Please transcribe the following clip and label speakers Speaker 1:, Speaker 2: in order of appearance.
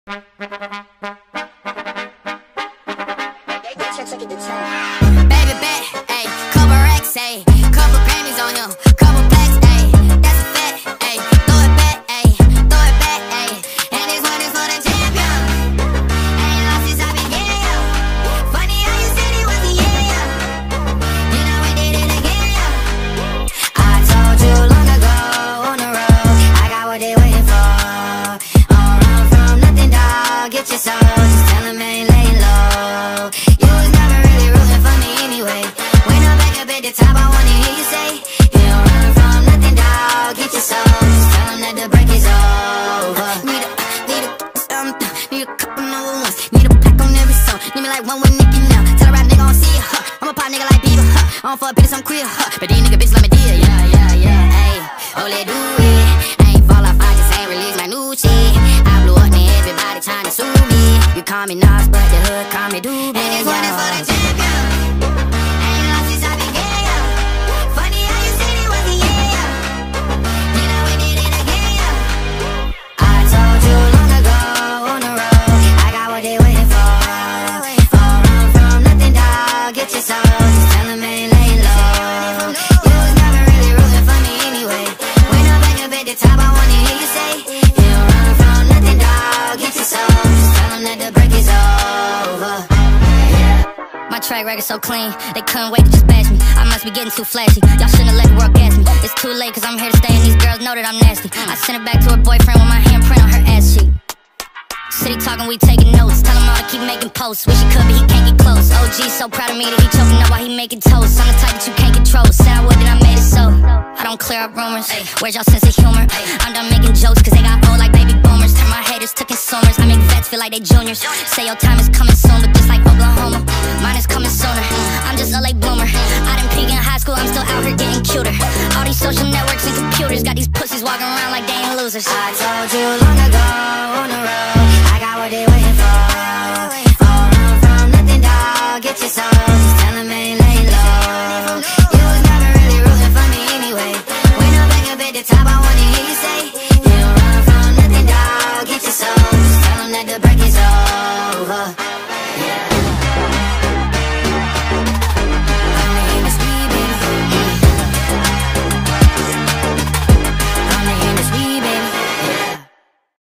Speaker 1: Baby bet, ayy, couple racks, ayy, couple Grammys on him, couple plaques, ayy, that's a fact, ayy, throw it back, ayy, ayy, and this one is for the champion. Ain't lost since I began, yo. Funny how you said it was the year, yo. Then I went did it again, yo. I told you long ago on the road, I got what they waiting for. Don't run from nothing, dog. Get your soul, just tell them ain't laying low. You was never really rooting for me anyway. When I'm back up at the top, I wanna hear you say, you don't run from nothing, dog. Get your soul, just tell them that the break is over. Need a couple number ones. Need a pack on every song. Need me like one with Nicki now. Tell a rap nigga I don't see ya, huh. I'm a pop nigga like Bieber, huh. I don't fuck bitches, I'm queer, huh. But these nigga bitches let me deal, yeah, ayy. Oh, let's do it. I ain't fall off, I just ain't release my new shit. I blew up, and everybody trying to sue me. You call me Nas, but the hood call me Doobie. And this one is for the champion. Ain't lost since I began, yo. Funny how you said it was the year, yo. Then I went did it again, yo. I told you long ago on the road, I got what they waiting for. Don't run from nothing, dog. Get your soul, just tell them ain't laying low. You was never really rooting for me anyway. When I'm back up at the top, I wanna hear you say, you don't run from nothing, dog. Get your soul, just tell them that the break is over. My track record so clean, they couldn't wait to just bash me. I must be getting too flashy, y'all shouldn't have let the world gas me. It's too late cause I'm here to stay and these girls know that I'm nasty. I sent it back to her boyfriend with my handprint on her ass cheek. City talking, we taking notes, tell him all to keep making posts. Wish he could but he can't get close. OG so proud of me that he choking up while he making toast. I'm the type that you can't control, said I would and I made it so. I don't clear up rumors, where's y'all sense of humor? I'm done making jokes cause they got old like baby boomers. Turn my haters to consumers, I make vets feel like they juniors. Say your time is coming soon, but just like Oklahoma, mine is coming sooner. I'm just a late bloomer, I didn't peak in high school, I'm still out here getting cuter. All these social networks and computers got these pussies walking around like they ain't losers. I told you long ago on the road, I got what they waiting for. Don't run from nothing, dog. Get your soul, just tell them ain't laying low. You was never really rooting for me anyway. When I'm back up at the top, I wanna hear you say, you don't run from nothing, dog. Get your soul, just tell them that the break is over. Yeah.